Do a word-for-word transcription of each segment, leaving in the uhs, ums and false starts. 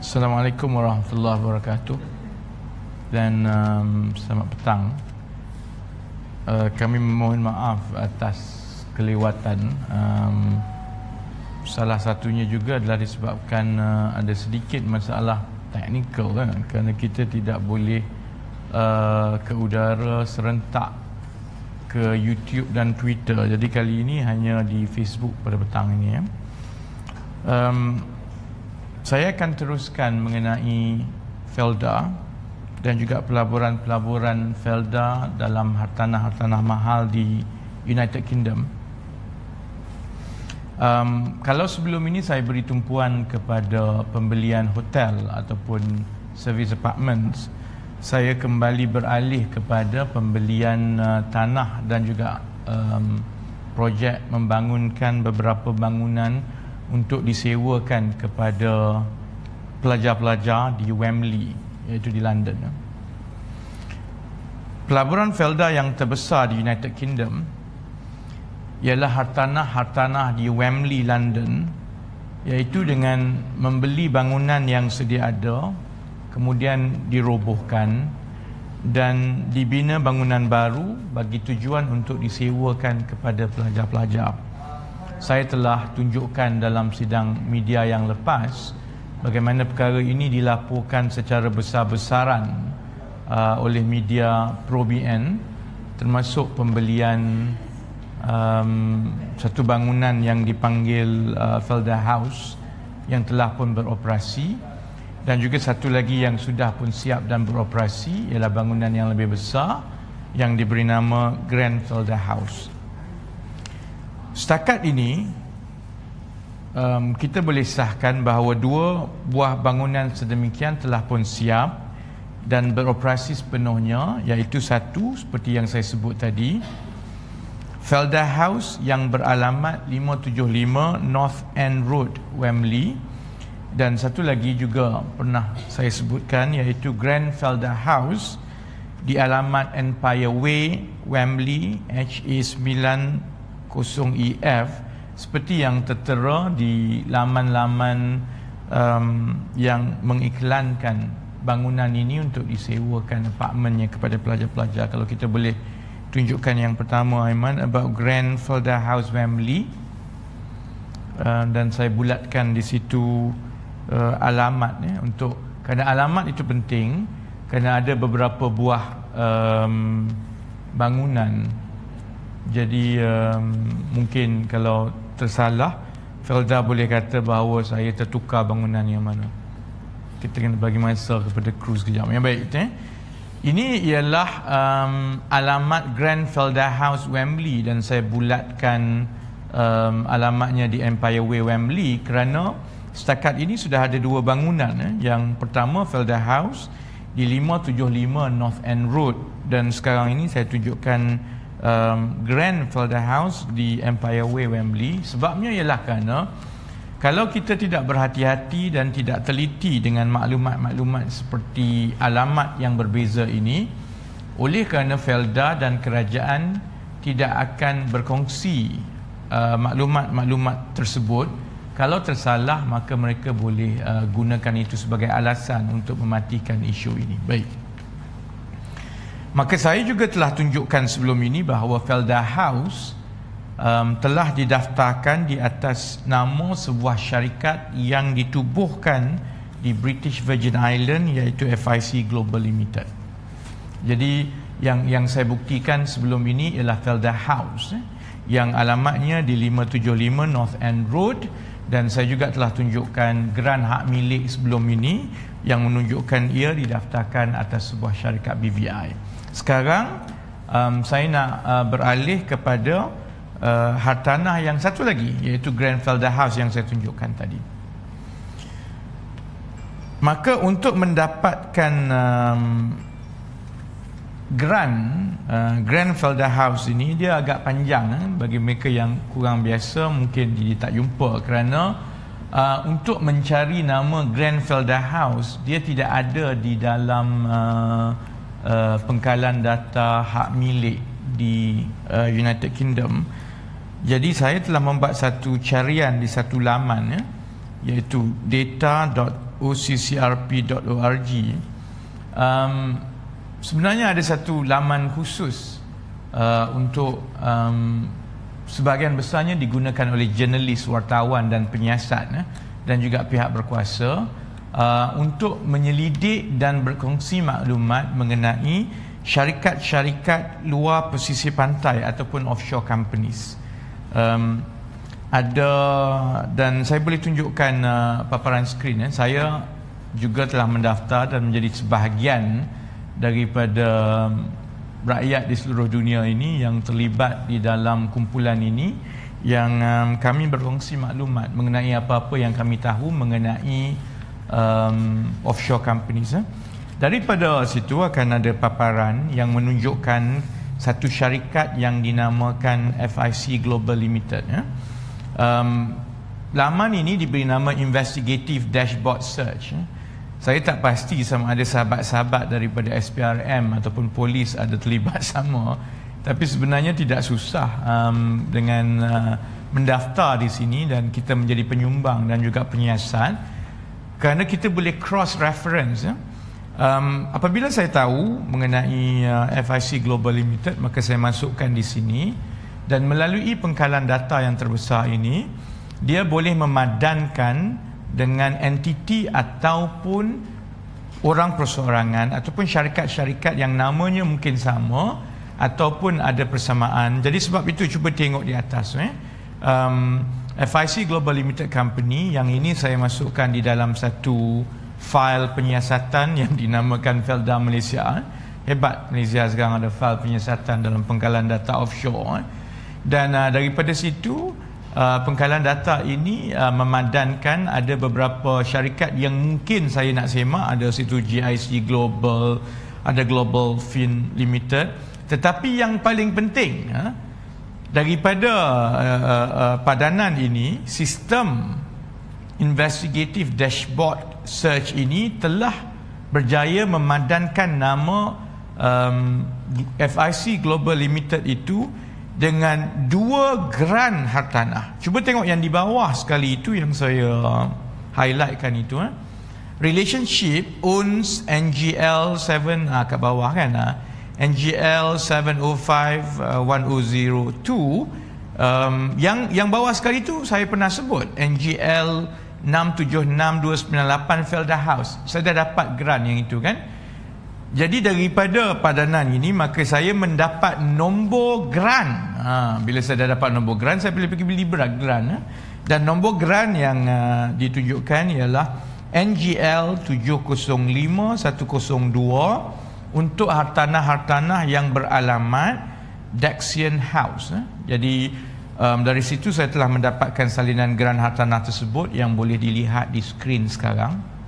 Assalamualaikum warahmatullahi wabarakatuh dan um, selamat petang. Uh, kami memohon maaf atas kelewatan. Um, salah satunya juga adalah disebabkan uh, ada sedikit masalah teknikal kan, kerana kita tidak boleh uh, ke udara serentak ke YouTube dan Twitter. Jadi kali ini hanya di Facebook pada petang ini ya. Um, Saya akan teruskan mengenai Felda dan juga pelaburan-pelaburan Felda dalam hartanah-hartanah mahal di United Kingdom. Um, kalau sebelum ini saya beri tumpuan kepada pembelian hotel ataupun service apartments, saya kembali beralih kepada pembelian uh, tanah dan juga um, projek membangunkan beberapa bangunan untuk disewakan kepada pelajar-pelajar di Wembley, iaitu di London. Pelaburan Felda yang terbesar di United Kingdom ialah hartanah-hartanah di Wembley, London, iaitu dengan membeli bangunan yang sedia ada, kemudian dirobohkan dan dibina bangunan baru bagi tujuan untuk disewakan kepada pelajar-pelajar. Saya telah tunjukkan dalam sidang media yang lepas bagaimana perkara ini dilaporkan secara besar-besaran uh, oleh media Pro-B N, termasuk pembelian um, satu bangunan yang dipanggil uh, Felda House yang telah pun beroperasi, dan juga satu lagi yang sudah pun siap dan beroperasi ialah bangunan yang lebih besar yang diberi nama Grand Felda House. Setakat ini um, kita boleh sahkan bahawa dua buah bangunan sedemikian telah pun siap dan beroperasi sepenuhnya, iaitu satu seperti yang saya sebut tadi, Felda House yang beralamat lima tujuh lima North End Road, Wembley, dan satu lagi juga pernah saya sebutkan iaitu Grand Felda House di alamat Empire Way, Wembley, H A sembilan kosong E F, seperti yang tertera di laman-laman um, yang mengiklankan bangunan ini untuk disewakan apartmennya kepada pelajar-pelajar. Kalau kita boleh tunjukkan yang pertama, Aiman, about Grand Felda House, Wembley, uh, dan saya bulatkan di situ uh, alamat ya, untuk kerana alamat itu penting kerana ada beberapa buah um, bangunan. Jadi um, mungkin kalau tersalah, Felda boleh kata bahawa saya tertukar bangunan yang mana. Kita kena bagi masa kepada kru sekejap. Yang baik, eh? Ini ialah um, alamat Grand Felda House, Wembley, dan saya bulatkan um, alamatnya di Empire Way, Wembley, kerana setakat ini sudah ada dua bangunan. Eh? Yang pertama Felda House di lima tujuh lima North End Road, dan sekarang ini saya tunjukkan Um, Grand Felda House di Empire Way, Wembley. Sebabnya ialah kerana kalau kita tidak berhati-hati dan tidak teliti dengan maklumat-maklumat seperti alamat yang berbeza ini, oleh kerana Felda dan kerajaan tidak akan berkongsi uh, maklumat-maklumat tersebut, kalau tersalah maka mereka boleh uh, gunakan itu sebagai alasan untuk mematikan isu ini. Baik. Maka saya juga telah tunjukkan sebelum ini bahawa Felda House um, telah didaftarkan di atas nama sebuah syarikat yang ditubuhkan di British Virgin Island, iaitu F I C Global Limited. Jadi yang yang saya buktikan sebelum ini ialah Felda House eh, yang alamatnya di lima tujuh lima North End Road, dan saya juga telah tunjukkan geran hak milik sebelum ini yang menunjukkan ia didaftarkan atas sebuah syarikat B V I. Sekarang um, saya nak uh, beralih kepada uh, hartanah yang satu lagi, iaitu Grand Felda House yang saya tunjukkan tadi. Maka untuk mendapatkan um, grant uh, Grand Felda House ini, dia agak panjang eh? Bagi mereka yang kurang biasa mungkin dia tak jumpa, kerana uh, untuk mencari nama Grand Felda House, dia tidak ada di dalam uh, Uh, pengkalan data hak milik di uh, United Kingdom. Jadi saya telah membuat satu carian di satu laman ya, iaitu data dot o c c r p dot org, um, sebenarnya ada satu laman khusus uh, untuk um, sebahagian besarnya digunakan oleh jurnalis, wartawan dan penyiasat eh, dan juga pihak berkuasa uh, untuk menyelidik dan berkongsi maklumat mengenai syarikat-syarikat luar pesisir pantai ataupun offshore companies. Um, ada, dan saya boleh tunjukkan uh, paparan skrin eh. Saya juga telah mendaftar dan menjadi sebahagian daripada rakyat di seluruh dunia ini yang terlibat di dalam kumpulan ini, yang um, kami berkongsi maklumat mengenai apa-apa yang kami tahu mengenai um, offshore companies eh. Daripada situ akan ada paparan yang menunjukkan satu syarikat yang dinamakan F I C Global Limited eh. Um, laman ini diberi nama Investigative Dashboard Search eh. Saya tak pasti sama ada sahabat-sahabat daripada S P R M ataupun polis ada terlibat sama, tapi sebenarnya tidak susah um, dengan uh, mendaftar di sini dan kita menjadi penyumbang dan juga penyiasat, kerana kita boleh cross reference eh. um, apabila saya tahu mengenai uh, F I C Global Limited, maka saya masukkan di sini, dan melalui pengkalan data yang terbesar ini, dia boleh memadankan dengan entiti ataupun orang perseorangan ataupun syarikat-syarikat yang namanya mungkin sama ataupun ada persamaan. Jadi sebab itu cuba tengok di atas eh. um, F I C Global Limited Company, yang ini saya masukkan di dalam satu file penyiasatan yang dinamakan Felda Malaysia. Hebat Malaysia sekarang ada file penyiasatan dalam pengkalan data offshore eh. Dan uh, daripada situ uh, pengkalan data ini uh, memadankan ada beberapa syarikat yang mungkin saya nak semak. Ada situ G I C Global, ada Global Fin Limited. Tetapi yang paling penting uh, daripada uh, uh, uh, padanan ini, sistem Investigative Dashboard Search ini telah berjaya memadankan nama um, F I C Global Limited itu dengan dua geran hartanah. Cuba tengok yang di bawah sekali itu yang saya highlightkan itu eh. Relationship owns N G L tujuh ah, kat bawah kan ah. N G L tujuh kosong lima one kosong zero two, um, yang yang bawah sekali itu saya pernah sebut N G L enam tujuh enam dua sembilan lapan Felda House. Saya dah dapat geran yang itu kan. Jadi daripada padanan ini, maka saya mendapat nombor geran. Ha, bila saya dah dapat nombor geran, saya boleh pergi beli geran. Ha? Dan nombor geran yang uh, ditunjukkan ialah N G L tujuh kosong lima satu kosong dua untuk hartanah-hartanah yang beralamat Daxian House. Ha? Jadi um, dari situ saya telah mendapatkan salinan geran hartanah tersebut yang boleh dilihat di skrin sekarang.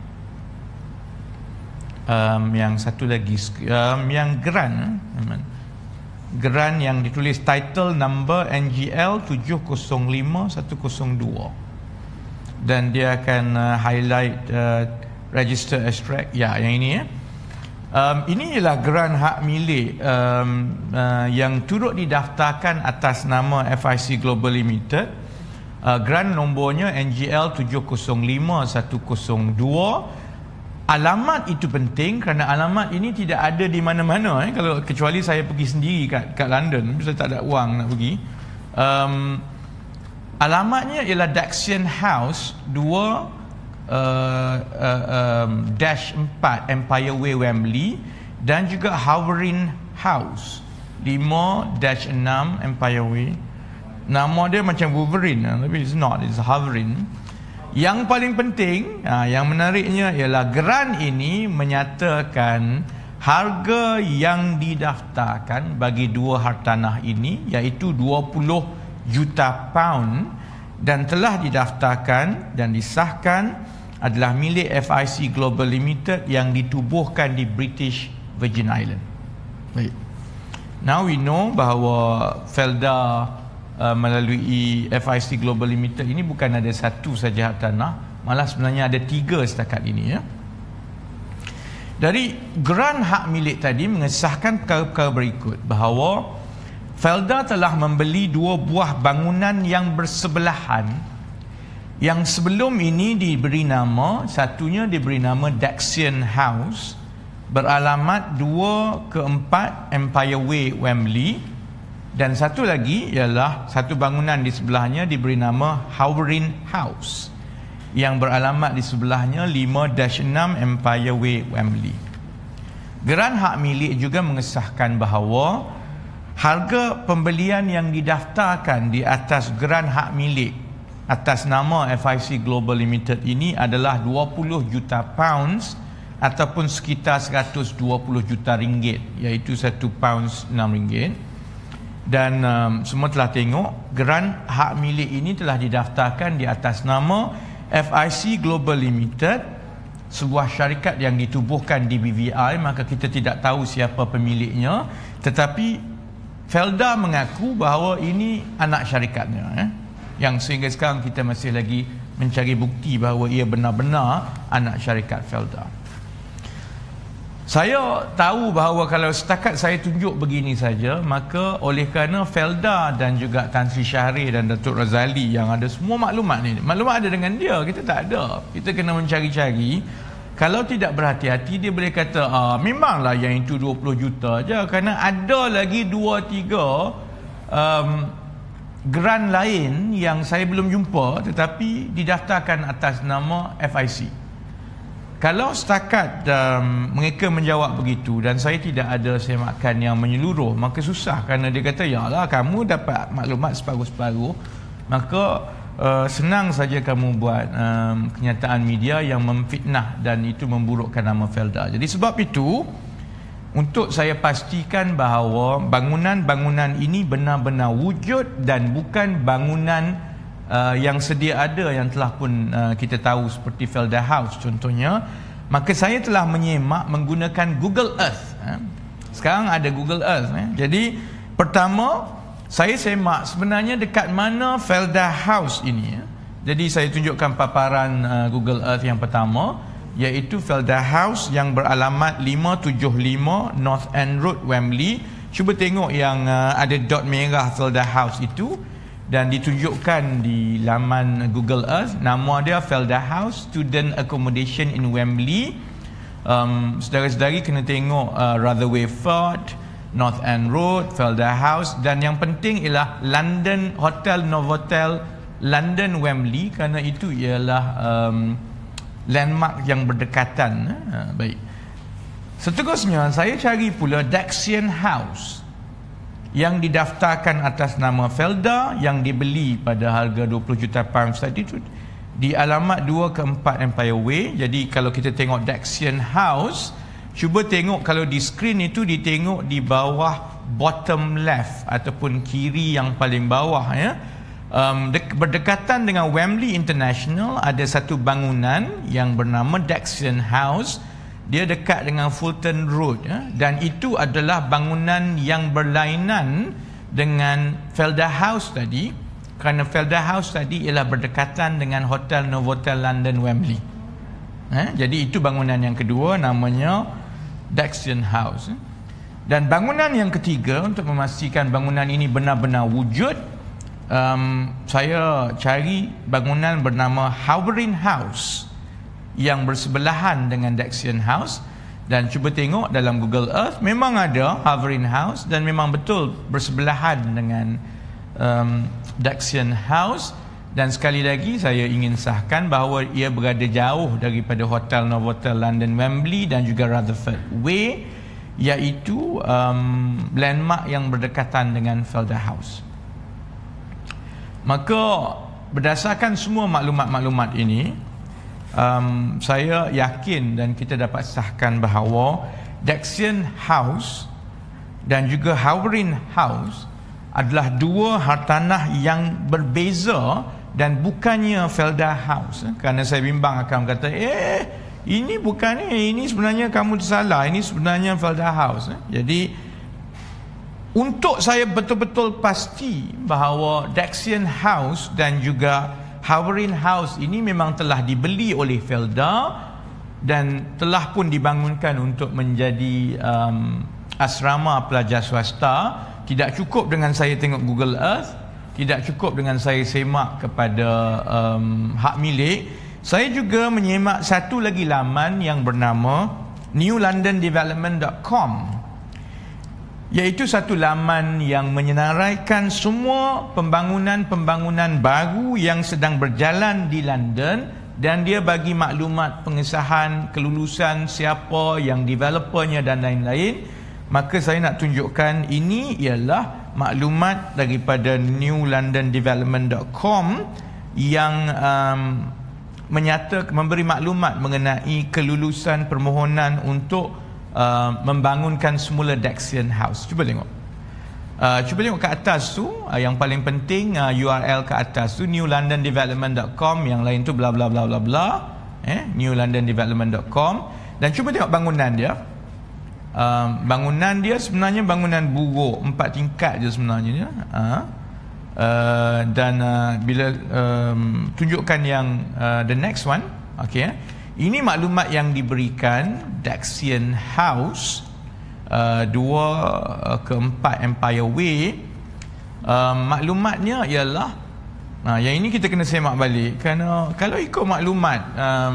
Um, yang satu lagi um, yang geran eh? geran yang ditulis title number N G L tujuh kosong lima satu kosong dua, dan dia akan uh, highlight uh, register extract ya, yang ini ya. Um, ini ialah geran hak milik um, uh, yang turut didaftarkan atas nama F I C Global Limited. uh, geran nombornya N G L tujuh kosong lima satu kosong dua. Alamat itu penting kerana alamat ini tidak ada di mana-mana eh. Kalau kecuali saya pergi sendiri kat, kat London, saya tak ada wang nak pergi. Um, alamatnya ialah Daxian House dua uh, uh, um, dash empat Empire Way Wembley, dan juga Hovering House lima dash enam Empire Way. Nama dia macam Wolverine, tapi it's not, it's Hovering. Yang paling penting, ha, yang menariknya ialah geran ini menyatakan harga yang didaftarkan bagi dua hartanah ini iaitu dua puluh juta pound, dan telah didaftarkan dan disahkan adalah milik F I C Global Limited yang ditubuhkan di British Virgin Island. Baik. Now we know bahawa Felda Uh, melalui F I C Global Limited ini bukan ada satu saja hartanah, malah sebenarnya ada tiga setakat ini ya. Dari geran hak milik tadi mengesahkan perkara-perkara berikut, bahawa Felda telah membeli dua buah bangunan yang bersebelahan Yang sebelum ini diberi nama, satunya diberi nama Daxion House, beralamat dua ke empat Empire Way, Wembley, dan satu lagi ialah satu bangunan di sebelahnya diberi nama Howering House yang beralamat di sebelahnya lima enam Empire Way, Wembley. Geran hak milik juga mengesahkan bahawa harga pembelian yang didaftarkan di atas geran hak milik atas nama F I C Global Limited ini adalah dua puluh juta pounds ataupun sekitar seratus dua puluh juta ringgit, iaitu satu pounds enam ringgit. Dan um, semua telah tengok geran hak milik ini telah didaftarkan di atas nama F I C Global Limited, sebuah syarikat yang ditubuhkan di B V I, maka kita tidak tahu siapa pemiliknya, tetapi Felda mengaku bahawa ini anak syarikatnya, eh? yang sehingga sekarang kita masih lagi mencari bukti bahawa ia benar-benar anak syarikat Felda. Saya tahu bahawa kalau setakat saya tunjuk begini saja, maka oleh kerana Felda dan juga Tan Sri Syahrir dan Datuk Razali yang ada semua maklumat ni, maklumat ada dengan dia, kita tak ada. Kita kena mencari-cari. Kalau tidak berhati-hati, dia boleh kata, ah, memanglah yang itu dua puluh juta je, kerana ada lagi dua tiga um, geran lain yang saya belum jumpa tetapi didaftarkan atas nama F I C. Kalau setakat um, mereka menjawab begitu dan saya tidak ada semakan yang menyeluruh, maka susah, kerana dia kata, ya lah, kamu dapat maklumat separuh-separuh, maka uh, senang saja kamu buat um, kenyataan media yang memfitnah dan itu memburukkan nama Felda. Jadi sebab itu, untuk saya pastikan bahawa bangunan-bangunan ini benar-benar wujud dan bukan bangunan Uh, yang sedia ada yang telah pun uh, kita tahu seperti Felda House contohnya, maka saya telah menyemak menggunakan Google Earth. eh. Sekarang ada Google Earth. eh. Jadi pertama saya semak sebenarnya dekat mana Felda House ini. eh. Jadi saya tunjukkan paparan uh, Google Earth yang pertama, iaitu Felda House yang beralamat lima tujuh lima North End Road, Wembley. Cuba tengok yang uh, ada dot merah Felda House itu, dan ditunjukkan di laman Google Earth, nama dia Felda House Student Accommodation in Wembley. Um, saudara-saudari kena tengok uh, Rotherway Ford, North End Road, Felda House, dan yang penting ialah London Hotel Novotel London Wembley, kerana itu ialah um, landmark yang berdekatan. Uh, baik. Seterusnya saya cari pula Daxion House yang didaftarkan atas nama Felda, yang dibeli pada harga dua puluh juta pounds tadi tu, di alamat dua ke empat Empire Way. Jadi kalau kita tengok Daxion House, cuba tengok kalau di skrin itu, ditengok di bawah bottom left ataupun kiri yang paling bawah, ya. Um, berdekatan dengan Wembley International ada satu bangunan yang bernama Daxion House. Dia dekat dengan Fulton Road, ya? Dan itu adalah bangunan yang berlainan dengan Felda House tadi, kerana Felda House tadi ialah berdekatan dengan Hotel Novotel London Wembley. Eh? Jadi itu bangunan yang kedua, namanya Daxion House. Dan bangunan yang ketiga, untuk memastikan bangunan ini benar-benar wujud, um, saya cari bangunan bernama Howering House yang bersebelahan dengan Daxion House, dan cuba tengok dalam Google Earth, memang ada Howering House dan memang betul bersebelahan dengan um, Daxion House. Dan sekali lagi saya ingin sahkan bahawa ia berada jauh daripada Hotel Novotel London Wembley dan juga Rutherford Way, iaitu um, landmark yang berdekatan dengan Felda House. Maka berdasarkan semua maklumat-maklumat ini, Um, saya yakin dan kita dapat sahkan bahawa Daxion House dan juga Howering House adalah dua hartanah yang berbeza dan bukannya Felda House. eh? Kerana saya bimbang akan kata, eh ini bukan ni, ini sebenarnya kamu tersalah, ini sebenarnya Felda House. eh? Jadi untuk saya betul-betul pasti bahawa Daxion House dan juga Howering House ini memang telah dibeli oleh Felda dan telah pun dibangunkan untuk menjadi um, asrama pelajar swasta. Tidak cukup dengan saya tengok Google Earth, tidak cukup dengan saya semak kepada um, hak milik, saya juga menyemak satu lagi laman yang bernama new london development dot com, iaitu satu laman yang menyenaraikan semua pembangunan-pembangunan baru yang sedang berjalan di London, dan dia bagi maklumat pengesahan, kelulusan, siapa yang developernya dan lain-lain. Maka saya nak tunjukkan ini ialah maklumat daripada new london development dot com yang um, menyatakan, memberi maklumat mengenai kelulusan permohonan untuk uh, membangunkan semula Daxion House. Cuba tengok. Uh, cuba tengok ke atas tu, uh, yang paling penting uh, U R L ke atas tu new london development dot com, yang lain tu bla bla bla bla bla, eh new london development dot com, dan cuba tengok bangunan dia. Uh, bangunan dia sebenarnya bangunan buruk, empat tingkat je sebenarnya dia. Uh, uh, dan uh, bila um, tunjukkan yang uh, the next one, okey. Ini maklumat yang diberikan Daxion House uh, dua uh, ke empat Empire Way. Uh, maklumatnya ialah, nah, yang ini kita kena semak balik, kerana kalau ikut maklumat um,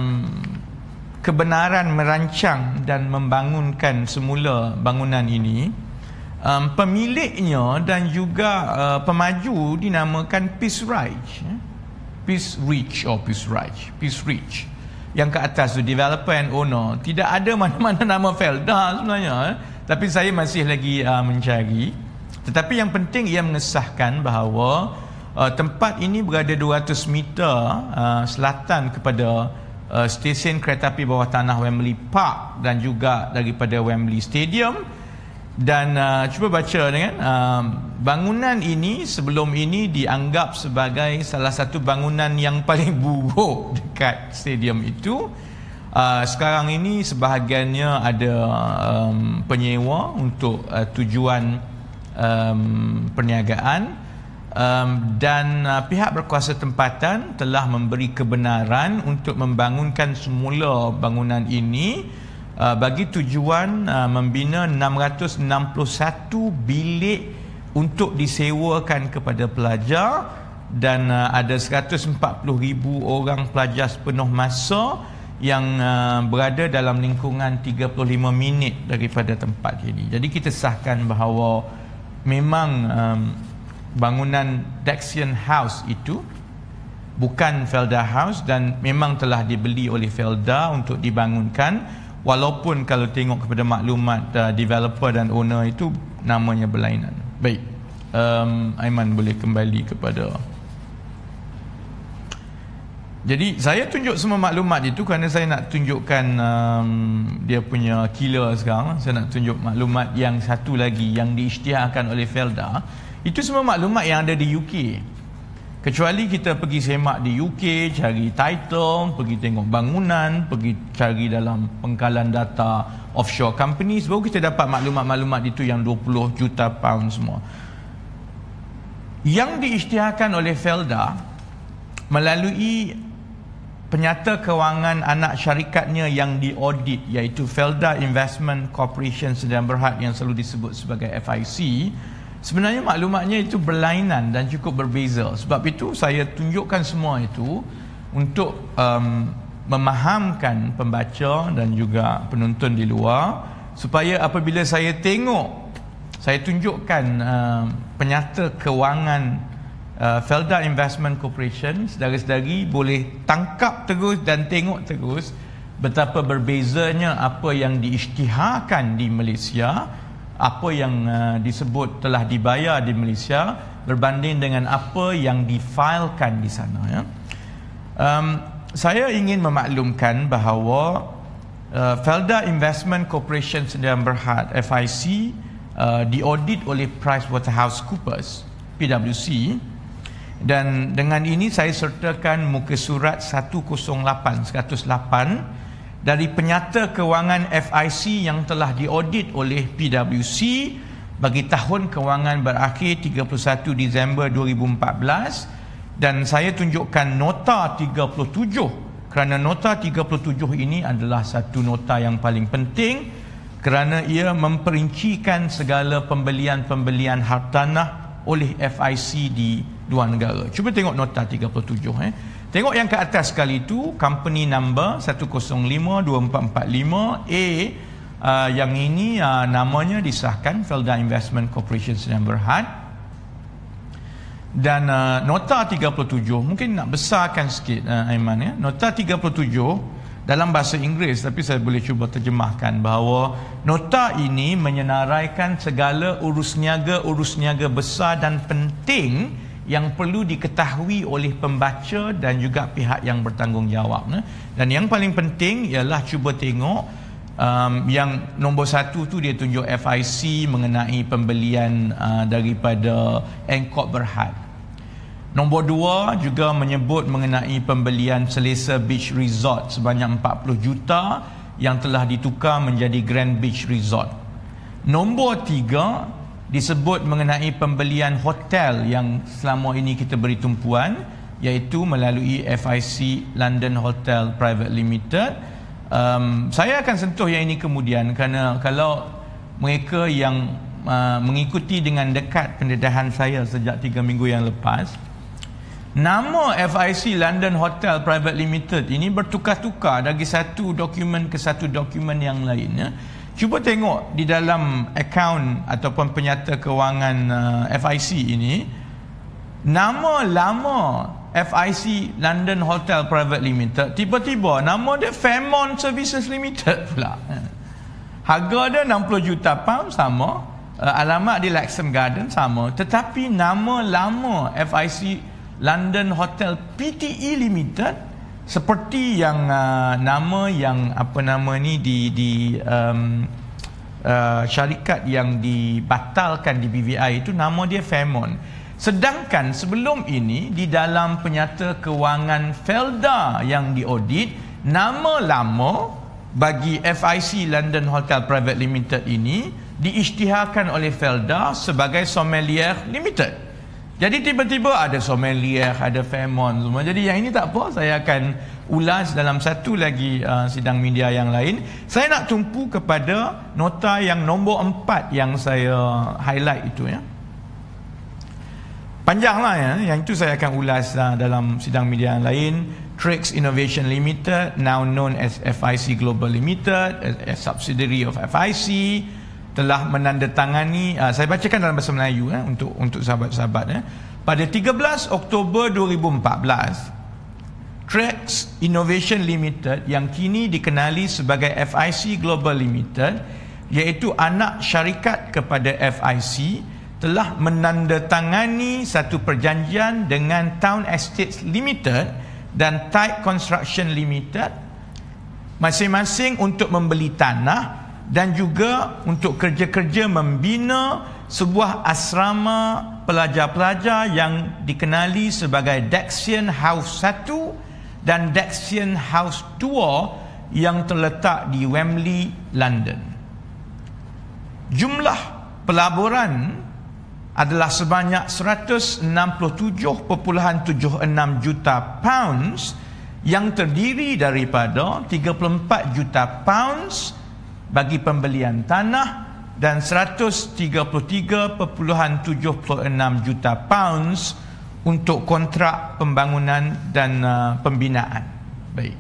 kebenaran merancang dan membangunkan semula bangunan ini, um, pemiliknya dan juga uh, pemaju dinamakan Peace Ridge, eh? Peace Ridge or Peace Ridge, Peace Ridge. Yang ke atas tu developer and owner, tidak ada mana-mana nama Felda sebenarnya, eh? Tapi saya masih lagi uh, mencari. Tetapi yang penting ia mengesahkan bahawa uh, tempat ini berada dua ratus meter uh, selatan kepada Uh, stesen kereta api bawah tanah Wembley Park dan juga daripada Wembley Stadium. Dan uh, cuba baca dengan uh, bangunan ini sebelum ini dianggap sebagai salah satu bangunan yang paling buruk dekat stadium itu. Uh, sekarang ini sebahagiannya ada um, penyewa untuk uh, tujuan um, perniagaan. Um, dan uh, pihak berkuasa tempatan telah memberi kebenaran untuk membangunkan semula bangunan ini uh, bagi tujuan uh, membina enam ratus enam puluh satu bilik untuk disewakan kepada pelajar, dan uh, ada seratus empat puluh ribu orang pelajar sepenuh masa yang uh, berada dalam lingkungan tiga puluh lima minit daripada tempat ini. Jadi kita sahkan bahawa memang um, bangunan Daxion House itu bukan Felda House dan memang telah dibeli oleh Felda untuk dibangunkan, walaupun kalau tengok kepada maklumat uh, developer dan owner itu namanya berlainan. Baik, um, Aiman boleh kembali kepada. Jadi saya tunjuk semua maklumat itu kerana saya nak tunjukkan um, dia punya killer sekarang. Saya nak tunjuk maklumat yang satu lagi yang diisytiharkan oleh Felda. Itu semua maklumat yang ada di U K. Kecuali kita pergi semak di U K, cari title, pergi tengok bangunan, pergi cari dalam pengkalan data offshore companies, baru kita dapat maklumat-maklumat itu yang dua puluh juta pound semua. Yang diisytiharkan oleh Felda melalui penyata kewangan anak syarikatnya yang diaudit, iaitu Felda Investment Corporation Sdn Bhd yang selalu disebut sebagai F I C. Sebenarnya maklumatnya itu berlainan dan cukup berbeza. Sebab itu saya tunjukkan semua itu untuk um, memahamkan pembaca dan juga penonton di luar, supaya apabila saya tengok, saya tunjukkan uh, penyata kewangan uh, Felda Investment Corporation, saudara-saudari boleh tangkap terus dan tengok terus betapa berbezanya apa yang diisytiharkan di Malaysia, apa yang uh, disebut telah dibayar di Malaysia berbanding dengan apa yang difailkan di sana, ya. Um, saya ingin memaklumkan bahawa uh, Felda Investment Corporation Sdn Bhd F I C uh, diaudit oleh PricewaterhouseCoopers P W C, dan dengan ini saya sertakan muka surat seratus lapan seratus lapan dari penyata kewangan F I C yang telah diaudit oleh P W C bagi tahun kewangan berakhir tiga puluh satu Disember dua ribu empat belas, dan saya tunjukkan nota tiga puluh tujuh kerana nota tiga puluh tujuh ini adalah satu nota yang paling penting kerana ia memperincikan segala pembelian-pembelian hartanah oleh F I C di dua negara. Cuba tengok nota tiga puluh tujuh. Eh. Tengok yang ke atas sekali itu, company number satu kosong lima dua empat empat lima A. Uh, yang ini uh, namanya disahkan Felda Investment Corporation Sdn Bhd. Dan uh, nota tiga puluh tujuh, mungkin nak besarkan sikit uh, Aiman ya. Nota tiga puluh tujuh dalam bahasa Inggeris, tapi saya boleh cuba terjemahkan bahawa nota ini menyenaraikan segala urus niaga urus niaga besar dan penting yang perlu diketahui oleh pembaca dan juga pihak yang bertanggungjawab. Dan yang paling penting ialah cuba tengok um, yang nombor satu tu dia tunjuk F I C mengenai pembelian uh, daripada Angkor Berhad. Nombor dua juga menyebut mengenai pembelian Selesa Beach Resort sebanyak empat puluh juta yang telah ditukar menjadi Grand Beach Resort. Nombor tiga disebut mengenai pembelian hotel yang selama ini kita beri tumpuan, iaitu melalui F I C London Hotel Private Limited. Um, saya akan sentuh yang ini kemudian kerana kalau mereka yang uh, mengikuti dengan dekat pendedahan saya sejak tiga minggu yang lepas, nama F I C London Hotel Private Limited ini bertukar-tukar dari satu dokumen ke satu dokumen yang lainnya. Cuba tengok di dalam akaun ataupun penyata kewangan uh, F I C ini, nama lama F I C London Hotel Private Limited, tiba-tiba nama dia Fairmont Services Limited pula. Harga dia enam puluh juta pound sama, uh, alamat di Laxham Garden sama, tetapi nama lama F I C London Hotel P T E Limited seperti yang uh, nama yang apa nama ni di di um, uh, syarikat yang dibatalkan di B V I itu nama dia Fairmont. Sedangkan sebelum ini di dalam penyata kewangan Felda yang diaudit, nama lama bagi F I C London Hotel Private Limited ini diisytiharkan oleh Felda sebagai Sommelier Limited. Jadi tiba-tiba ada Sommelier, ada Fairmont semua. Jadi yang ini tak apa, saya akan ulas dalam satu lagi uh, sidang media yang lain. Saya nak tumpu kepada nota yang nombor empat yang saya highlight itu ya. Panjanglah ya, yang itu saya akan ulas uh, dalam sidang media yang lain. Trix Innovation Limited, now known as F I C Global Limited, a, a subsidiary of F I C, telah menandatangani, uh, saya bacakan dalam bahasa Melayu eh, untuk untuk sahabat-sahabat eh. Pada tiga belas Oktober dua ribu empat belas, Trix Innovation Limited yang kini dikenali sebagai F I C Global Limited, iaitu anak syarikat kepada F I C, telah menandatangani satu perjanjian dengan Town Estates Limited dan Tide Construction Limited, masing-masing untuk membeli tanah dan juga untuk kerja-kerja membina sebuah asrama pelajar-pelajar yang dikenali sebagai Dexian House satu dan Dexian House dua yang terletak di Wembley, London. Jumlah pelaburan adalah sebanyak seratus enam puluh tujuh perpuluhan tujuh enam juta pounds yang terdiri daripada tiga puluh empat juta pounds bagi pembelian tanah dan seratus tiga puluh tiga perpuluhan tujuh enam juta pounds untuk kontrak pembangunan dan uh, pembinaan. Baik.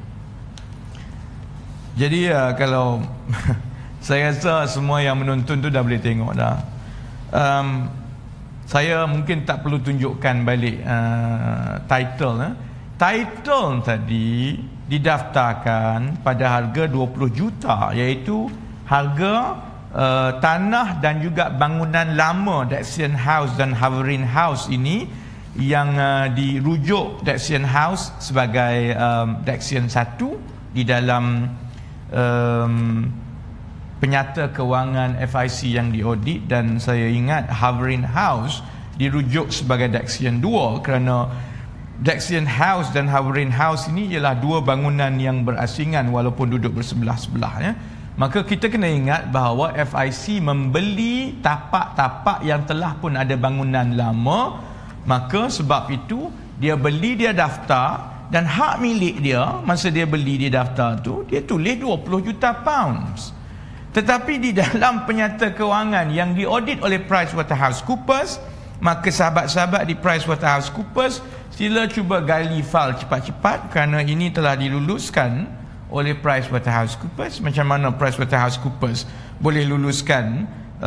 Jadi uh, kalau saya rasa semua yang menonton tu dah boleh tengok dah. Um, saya mungkin tak perlu tunjukkan balik uh, title eh. Title tadi didaftarkan pada harga dua puluh juta, iaitu harga uh, tanah dan juga bangunan lama Dexian House dan Haverin House ini yang uh, dirujuk Dexian House sebagai um, Dexian satu di dalam um, penyata kewangan F I C yang diaudit, dan saya ingat Haverin House dirujuk sebagai Dexian dua kerana Dexian House dan Haverin House ini ialah dua bangunan yang berasingan walaupun duduk bersebelah-sebelah ya. Maka kita kena ingat bahawa F I C membeli tapak-tapak yang telah pun ada bangunan lama. Maka sebab itu dia beli, dia daftar, dan hak milik dia masa dia beli, dia daftar tu dia tulis dua puluh juta pounds. Tetapi di dalam penyata kewangan yang diaudit oleh PricewaterhouseCoopers, maka sahabat-sahabat di PricewaterhouseCoopers sila cuba gali file cepat-cepat kerana ini telah diluluskan oleh PricewaterhouseCoopers. Macam mana PricewaterhouseCoopers boleh luluskan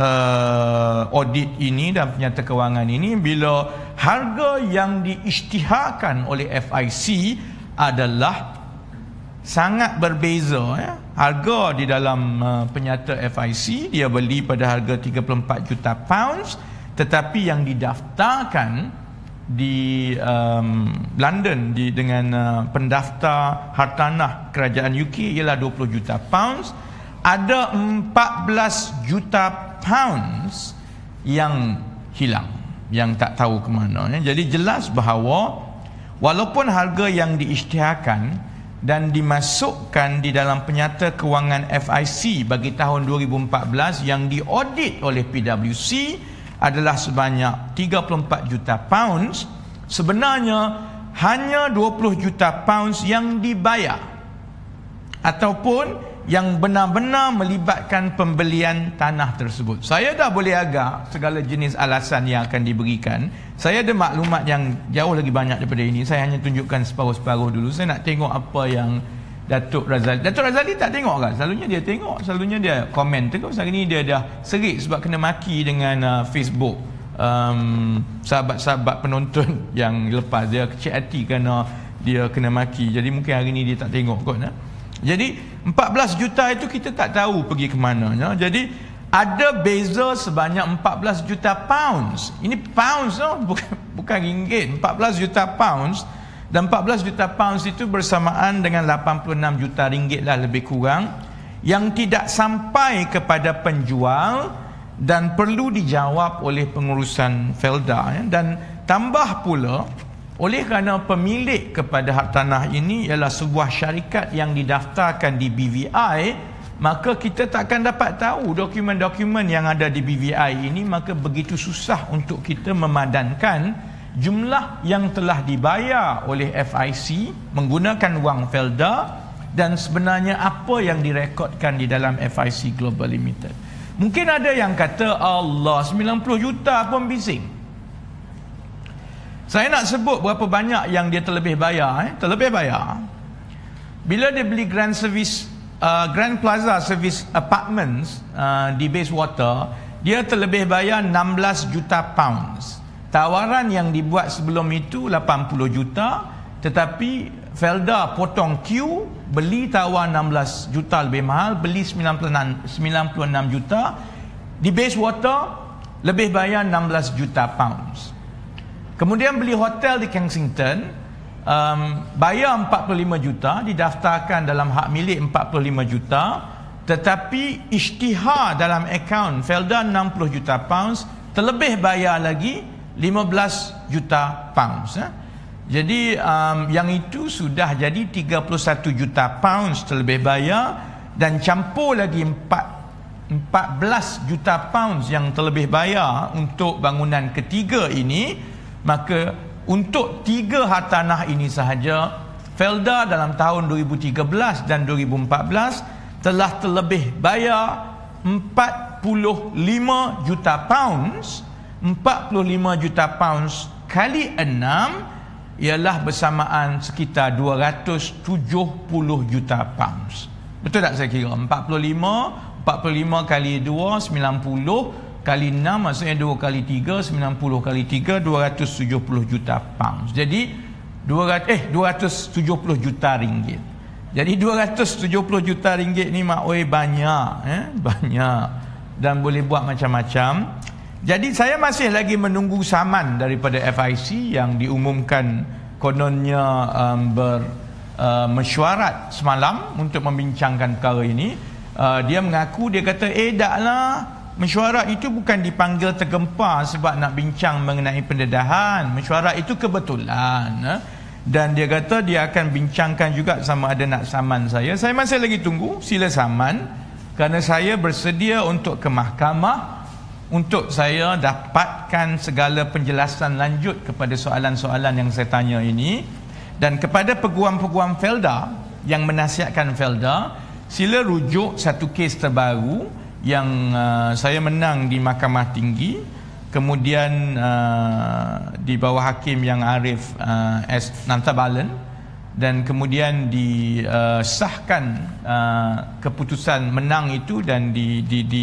uh, audit ini dan penyata kewangan ini bila harga yang diisytiharkan oleh F I C adalah sangat berbeza ya. Harga di dalam uh, penyata F I C dia beli pada harga tiga puluh empat juta pounds, tetapi yang didaftarkan di um, London di dengan uh, pendaftar hartanah kerajaan U K ialah dua puluh juta pounds. Ada empat belas juta pounds yang hilang, yang tak tahu ke mana ya. Jadi jelas bahawa walaupun harga yang diisytiharkan dan dimasukkan di dalam penyata kewangan F I C bagi tahun dua ribu empat belas yang diaudit oleh P W C adalah sebanyak tiga puluh empat juta pounds, sebenarnya hanya dua puluh juta pounds yang dibayar ataupun yang benar-benar melibatkan pembelian tanah tersebut. Saya dah boleh agak segala jenis alasan yang akan diberikan. Saya ada maklumat yang jauh lagi banyak daripada ini. Saya hanya tunjukkan separuh-separuh dulu. Saya nak tengok apa yang Datuk Razali. Datuk Razali tak tengok kan? Selalunya dia tengok, selalunya dia komen terus. Hari ni dia dah serik sebab kena maki dengan uh, Facebook um, sahabat-sahabat penonton yang lepas. Dia kecil hati kerana dia kena maki. Jadi mungkin hari ni dia tak tengok kot. Nah? Jadi empat belas juta itu kita tak tahu pergi ke mana. Ya? Jadi ada beza sebanyak empat belas juta pounds. Ini pounds, no? bukan, bukan ringgit. empat belas juta pounds. Dan empat belas juta pounds itu bersamaan dengan lapan puluh enam juta ringgit lah lebih kurang, yang tidak sampai kepada penjual dan perlu dijawab oleh pengurusan Felda. Ya? Dan tambah pula, oleh kerana pemilik kepada hartanah ini ialah sebuah syarikat yang didaftarkan di B V I, maka kita takkan dapat tahu dokumen-dokumen yang ada di B V I ini, maka begitu susah untuk kita memadankan jumlah yang telah dibayar oleh F I C menggunakan wang Felda dan sebenarnya apa yang direkodkan di dalam F I C Global Limited. Mungkin ada yang kata, Allah, sembilan puluh juta pun bising. Saya nak sebut berapa banyak yang dia terlebih bayar. Eh? Terlebih bayar bila dia beli Grand Service uh, Grand Plaza Service Apartments uh, di Bayswater, dia terlebih bayar enam belas juta pounds. Tawaran yang dibuat sebelum itu lapan puluh juta, tetapi Felda potong Q, beli tawar enam belas juta lebih mahal, beli sembilan puluh enam juta. Di Bayswater lebih bayar enam belas juta pounds. Kemudian beli hotel di Kensington, um, bayar empat puluh lima juta, didaftarkan dalam hak milik empat puluh lima juta, tetapi isytihar dalam akaun Felda enam puluh juta pounds, terlebih bayar lagi lima belas juta pounds. Eh? Jadi um, yang itu sudah jadi tiga puluh satu juta pounds terlebih bayar, dan campur lagi empat belas juta pounds yang terlebih bayar untuk bangunan ketiga ini. Maka untuk tiga hartanah ini sahaja, Felda dalam tahun dua ribu tiga belas dan dua ribu empat belas telah terlebih bayar empat puluh lima juta pounds. Empat puluh lima juta pounds kali enam ialah bersamaan sekitar dua ratus tujuh puluh juta pounds. Betul tak saya kira? Empat puluh lima, empat puluh lima kali dua, sembilan puluh kali enam, maksudnya dua kali tiga, sembilan puluh kali tiga, dua ratus tujuh puluh juta pounds. Jadi dua ratus, eh, dua ratus tujuh puluh juta ringgit. Jadi dua ratus tujuh puluh juta ringgit ni mak oi banyak, eh? Banyak. Dan boleh buat macam-macam. Jadi saya masih lagi menunggu saman daripada F I C yang diumumkan kononnya um, bermesyuarat uh, semalam untuk membincangkan perkara ini. Uh, dia mengaku, dia kata, eh taklah, mesyuarat itu bukan dipanggil tergempar sebab nak bincang mengenai pendedahan. Mesyuarat itu kebetulan. Eh? Dan dia kata dia akan bincangkan juga sama ada nak saman saya. Saya masih lagi tunggu, sila saman. Kerana saya bersedia untuk ke mahkamah untuk saya dapatkan segala penjelasan lanjut kepada soalan-soalan yang saya tanya ini. Dan kepada peguam-peguam Felda yang menasihatkan Felda, sila rujuk satu kes terbaru yang uh, saya menang di Mahkamah Tinggi kemudian uh, di bawah Hakim Yang Arif uh, S. Nantabalan, dan kemudian disahkan uh, keputusan menang itu dan di, di, di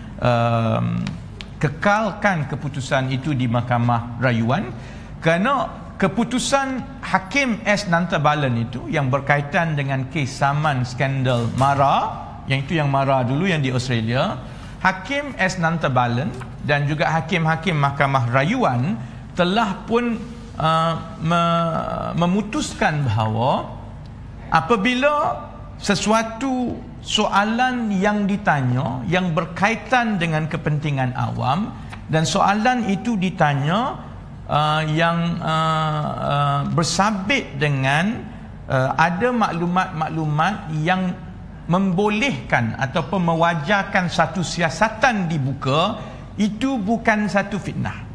uh, kekalkan keputusan itu di Mahkamah Rayuan, kerana keputusan Hakim S. Nantabalan itu yang berkaitan dengan kes saman skandal MARA, yang itu yang MARA dulu yang di Australia, Hakim S. Nantabalan dan juga hakim-hakim Mahkamah Rayuan telah pun uh, me memutuskan bahawa apabila sesuatu soalan yang ditanya yang berkaitan dengan kepentingan awam dan soalan itu ditanya uh, yang uh, uh, bersabit dengan uh, ada maklumat-maklumat yang membolehkan ataupun mewajarkan satu siasatan dibuka, itu bukan satu fitnah.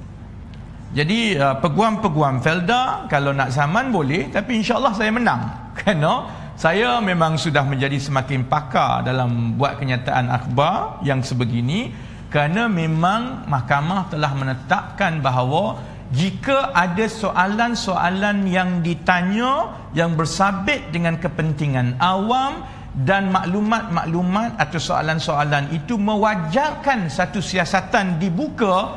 Jadi uh, peguam-peguam Felda kalau nak saman boleh, tapi insya-Allah saya menang. Kerana saya memang sudah menjadi semakin pakar dalam buat kenyataan akhbar yang sebegini, kerana memang mahkamah telah menetapkan bahawa jika ada soalan-soalan yang ditanya yang bersabit dengan kepentingan awam dan maklumat-maklumat atau soalan-soalan itu mewajarkan satu siasatan dibuka,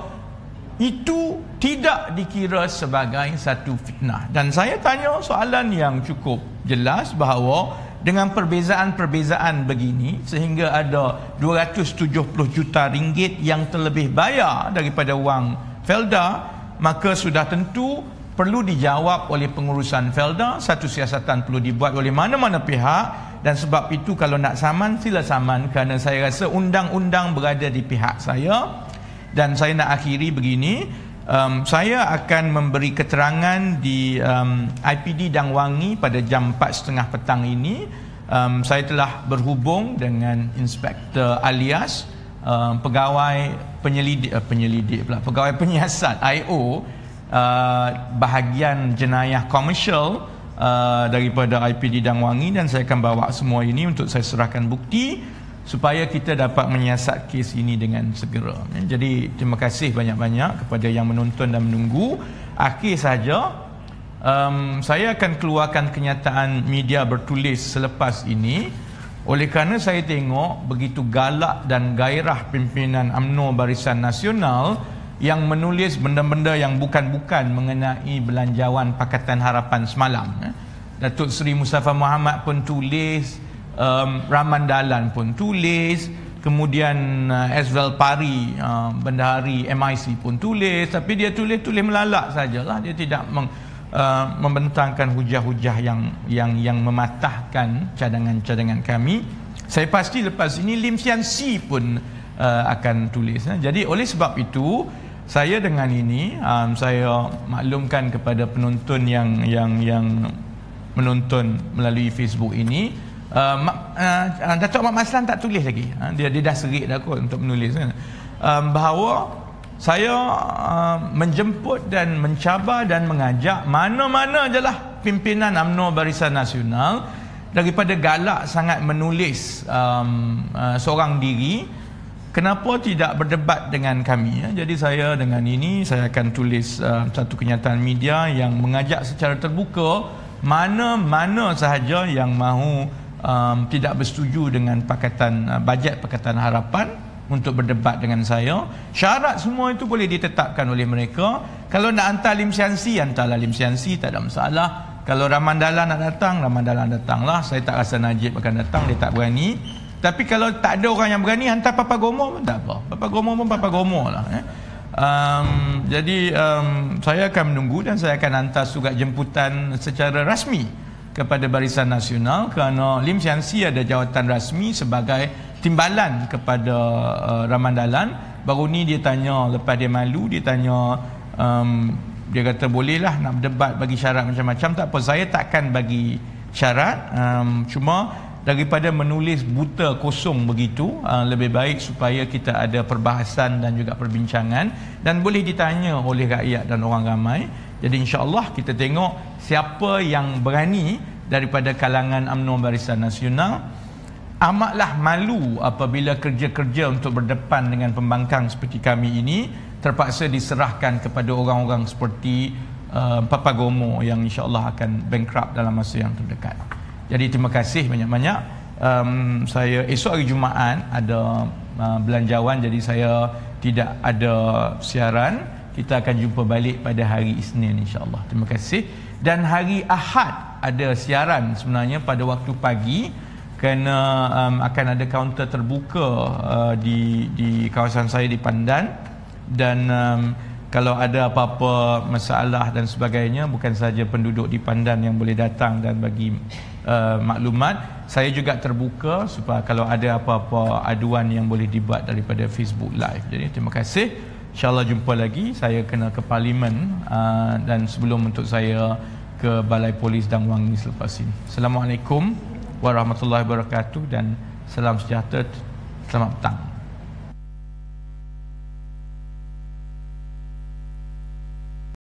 itu tidak dikira sebagai satu fitnah. Dan saya tanya soalan yang cukup jelas bahawa dengan perbezaan-perbezaan begini sehingga ada dua ratus tujuh puluh juta ringgit yang terlebih bayar daripada wang Felda, maka sudah tentu perlu dijawab oleh pengurusan Felda, satu siasatan perlu dibuat oleh mana-mana pihak. Dan sebab itu kalau nak saman, sila saman, kerana saya rasa undang-undang berada di pihak saya. Dan saya nak akhiri begini, um, saya akan memberi keterangan di um, I P D Dangwangi pada jam empat tiga puluh petang ini. um, Saya telah berhubung dengan Inspektor alias um, pegawai penyelidik, uh, penyelidik pula, pegawai penyiasat I O uh, bahagian jenayah komersial Uh, daripada I P D Dangwangi, dan saya akan bawa semua ini untuk saya serahkan bukti supaya kita dapat menyiasat kes ini dengan segera. Jadi terima kasih banyak-banyak kepada yang menonton dan menunggu. Akhir saja, um, saya akan keluarkan kenyataan media bertulis selepas ini, oleh kerana saya tengok begitu galak dan gairah pimpinan U M N O Barisan Nasional yang menulis benda-benda yang bukan-bukan mengenai belanjawan Pakatan Harapan semalam. Datuk Seri Mustafa Muhammad pun tulis, um, Raman Dahlan pun tulis, kemudian uh, Azwel Pari, uh, Bendahari M I C pun tulis, tapi dia tulis-tulis melalak sajalah, dia tidak meng, uh, membentangkan hujah-hujah yang yang yang mematahkan cadangan-cadangan kami. Saya pasti lepas ini Lim Sian Si pun uh, akan tulis. Jadi oleh sebab itu, saya dengan ini um, saya maklumkan kepada penonton yang yang yang menonton melalui Facebook ini, uh, uh, Datuk Ahmad Maslan tak tulis lagi, uh, dia dia dah serik dah kot untuk menulis, uh, um, bahawa saya uh, menjemput dan mencabar dan mengajak mana-mana jelah pimpinan U M N O Barisan Nasional daripada galak sangat menulis um, uh, seorang diri, kenapa tidak berdebat dengan kami, ya? Jadi saya dengan ini saya akan tulis uh, satu kenyataan media yang mengajak secara terbuka mana-mana sahaja yang mahu um, tidak bersetuju dengan pakatan uh, bajet Pakatan Harapan untuk berdebat dengan saya. Syarat semua itu boleh ditetapkan oleh mereka. Kalau nak hantar Lim Sian Si, hantarlah Lim Sian Si, tak ada masalah. Kalau Raman Dahlan nak datang, Raman Dahlan datanglah. Saya tak rasa Najib akan datang, dia tak berani. Tapi kalau tak ada orang yang berani, hantar Papa Gomo pun tak apa. Papa Gomo pun Papa Gomo lah. Eh. Um, jadi um, saya akan menunggu dan saya akan hantar surat jemputan secara rasmi kepada Barisan Nasional, kerana Lim Sian Si ada jawatan rasmi sebagai timbalan kepada uh, Raman Dahlan. Baru ni dia tanya, lepas dia malu, dia tanya, um, dia kata bolehlah nak berdebat bagi syarat macam-macam. Tak apa, saya takkan bagi syarat. Um, cuma daripada menulis buta kosong begitu, uh, lebih baik supaya kita ada perbahasan dan juga perbincangan dan boleh ditanya oleh rakyat dan orang ramai. Jadi insya-Allah kita tengok siapa yang berani daripada kalangan U M N O Barisan Nasional. Amatlah malu apabila kerja-kerja untuk berdepan dengan pembangkang seperti kami ini terpaksa diserahkan kepada orang-orang seperti uh, Papa Gomo yang insya-Allah akan bankrupt dalam masa yang terdekat. Jadi terima kasih banyak-banyak. Um, saya esok hari Jumaat ada uh, belanjawan, jadi saya tidak ada siaran. Kita akan jumpa balik pada hari Isnin insya-Allah. Terima kasih. Dan hari Ahad ada siaran sebenarnya pada waktu pagi, kerana um, akan ada kaunter terbuka uh, di di kawasan saya di Pandan, dan um, kalau ada apa-apa masalah dan sebagainya, bukan saja penduduk di Pandan yang boleh datang dan bagi uh, maklumat, saya juga terbuka supaya kalau ada apa-apa aduan yang boleh dibuat daripada Facebook Live. Jadi terima kasih, insyaAllah jumpa lagi. Saya kena ke Parlimen uh, dan sebelum untuk saya ke Balai Polis Dang Wangi selepas ini. Assalamualaikum warahmatullahi wabarakatuh dan salam sejahtera, selamat petang.